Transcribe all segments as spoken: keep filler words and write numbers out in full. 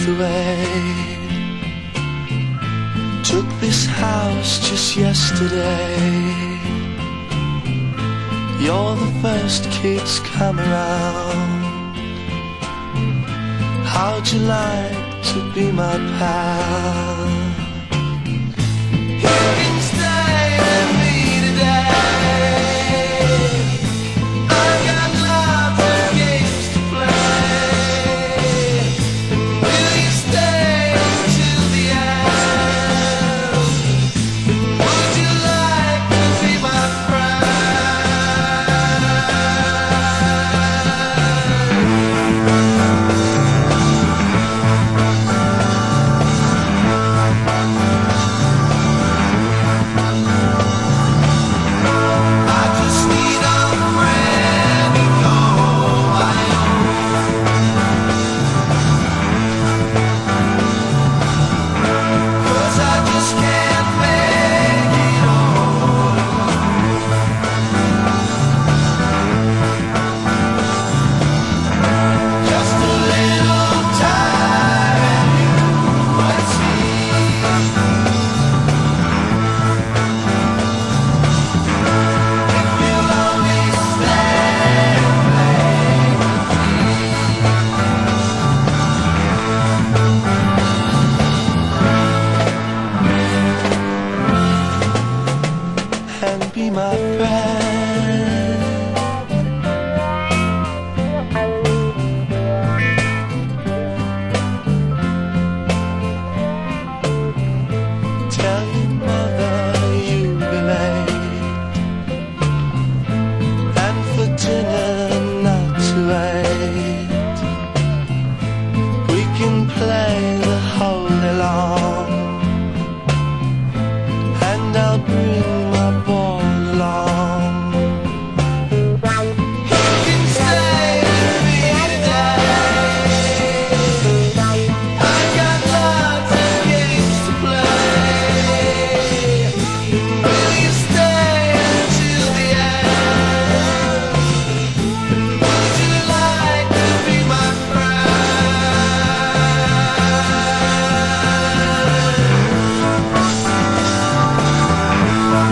away. Took this house just yesterday. You're the first kid's come around. How'd you like to be my pal? You can stay with me today. I've got lots of games to play. Will you stay till the end? Would you like to be my friend? And be my friend. Tell your mother you'll be late, and for dinner not to wait. We can play the whole day long, and I'll bring my ball along. You can stay with me today. I've got lots of games to play. Will you stay until the end? Would you like to be my friend?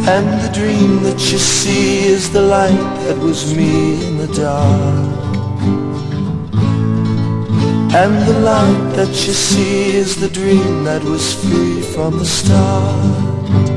And the dream that you see is the light that was me in the dark. And the light that you see is the dream that was free from the start.